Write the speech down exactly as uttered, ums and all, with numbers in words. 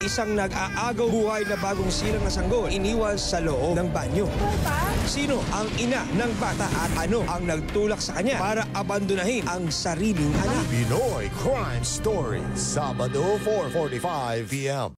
isang nag-aagaw buhay na bagong silang na sanggol iniwan sa loob ng banyo. Sino ang ina ng bata at ano ang nagtulak sa kanya para abandonahin ang sariling anak? Pinoy Crime Stories, Sabado four forty-five p m